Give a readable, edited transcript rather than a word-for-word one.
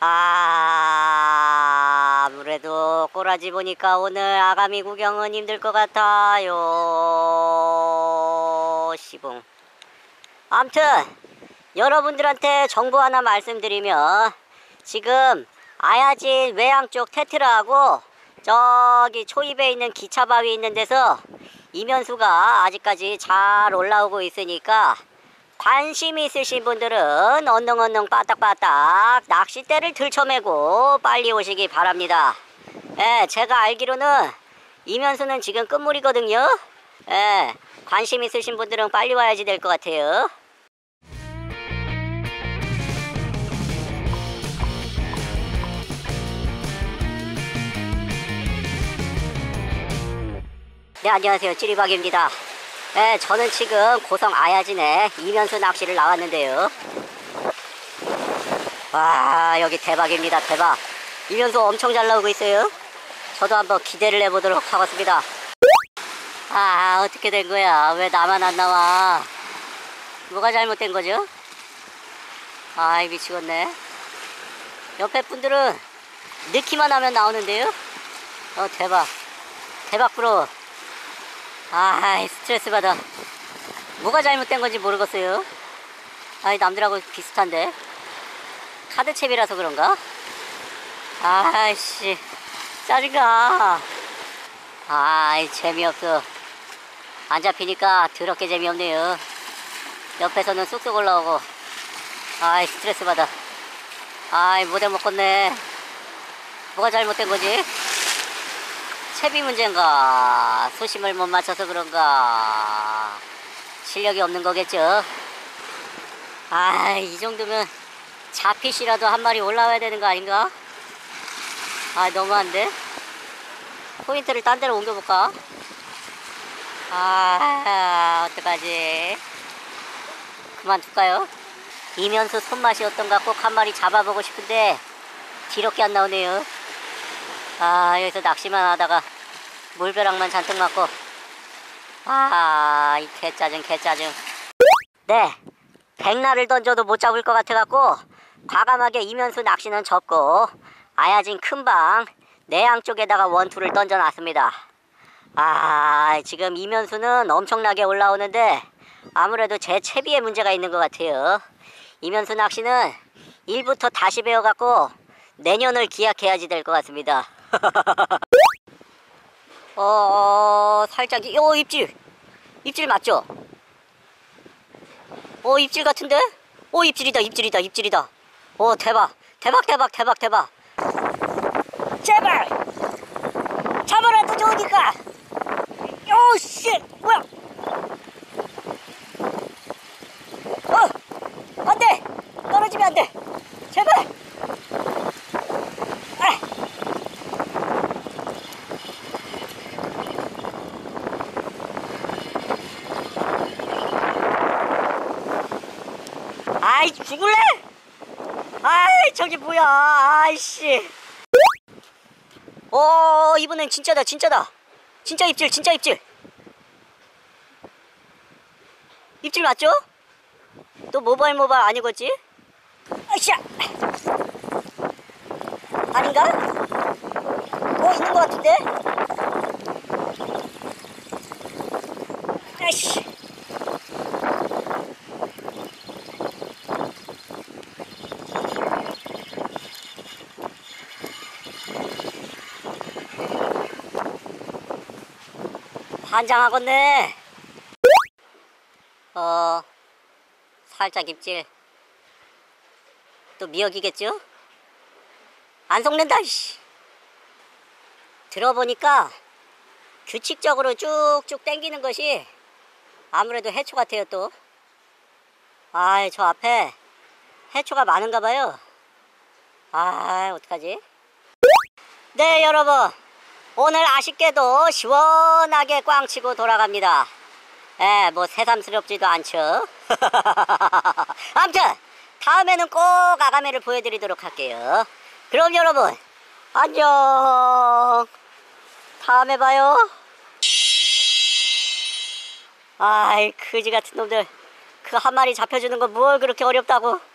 아무래도 꼬라지 보니까 오늘 아가미 구경은 힘들 것 같아요. 시봉. 암튼 여러분들한테 정보 하나 말씀드리면, 지금 아야진 외양 쪽 테트라하고 저기 초입에 있는 기차 바위 있는 데서 이면수가 아직까지 잘 올라오고 있으니까, 관심 있으신 분들은 언능언능 빠딱빠딱 낚싯대를 들쳐매고 빨리 오시기 바랍니다. 예, 제가 알기로는 이면수는 지금 끝물이거든요. 예, 관심 있으신 분들은 빨리 와야지 될 것 같아요. 네, 안녕하세요. 찌리박입니다. 네, 저는 지금 고성 아야진에 이면수 낚시를 나왔는데요. 와, 여기 대박입니다. 대박. 이면수 엄청 잘 나오고 있어요. 저도 한번 기대를 해보도록 하겠습니다. 어떻게 된 거야? 왜 나만 안 나와? 뭐가 잘못된 거죠? 아이, 미치겠네. 옆에 분들은 넣기만 하면 나오는데요. 대박. 대박 부러워. 스트레스 받아. 뭐가 잘못된 건지 모르겠어요. 남들하고 비슷한데. 카드채비라서 그런가? 아이씨, 짜증나. 재미없어. 안 잡히니까 더럽게 재미없네요. 옆에서는 쑥쑥 올라오고. 스트레스 받아. 못해 먹겠네. 뭐가 잘못된 거지? 채비 문제인가? 수심을 못 맞춰서 그런가? 실력이 없는 거겠죠? 이 정도면 자피시라도 한 마리 올라와야 되는 거 아닌가? 너무한데? 포인트를 딴 데로 옮겨볼까? 어떡하지? 그만둘까요? 이면수 손맛이 어떤가 꼭 한 마리 잡아보고 싶은데 뒤럽게 안 나오네요. 여기서 낚시만 하다가 물벼락만 잔뜩 맞고. 이 개짜증. 네, 백날을 던져도 못 잡을 것 같아갖고 과감하게 이면수 낚시는 접고 아야진 큰방 내양 쪽에다가 원투를 던져놨습니다. 지금 이면수는 엄청나게 올라오는데 아무래도 제 채비에 문제가 있는 것 같아요. 이면수 낚시는 1부터 다시 배워갖고 내년을 기약해야지 될 것 같습니다. 살짝, 입질 맞죠? 입질 같은데? 입질이다. 대박. 제발! 잡아라도 좋으니까! 씨! 뭐야! 안 돼! 떨어지면 안 돼! 제발! 죽을래? 저기 뭐야? 아이씨. 이번엔 진짜다. 진짜 입질. 입질 맞죠? 또 모발 아니겠지? 아이씨. 아닌가? 있는 것 같은데? 아이씨. 환장하겠네. 살짝 입질. 또 미역이겠죠? 안 속는다. 들어보니까 규칙적으로 쭉쭉 당기는 것이 아무래도 해초 같아요. 또 저 앞에 해초가 많은가 봐요. 어떡하지? 네, 여러분, 오늘 아쉽게도 시원하게 꽝치고 돌아갑니다. 뭐 새삼스럽지도 않죠. 아무튼 다음에는 꼭 아가미를 보여드리도록 할게요. 그럼 여러분, 안녕. 다음에 봐요. 그지 같은 놈들. 그 한 마리 잡혀주는 거 뭘 그렇게 어렵다고.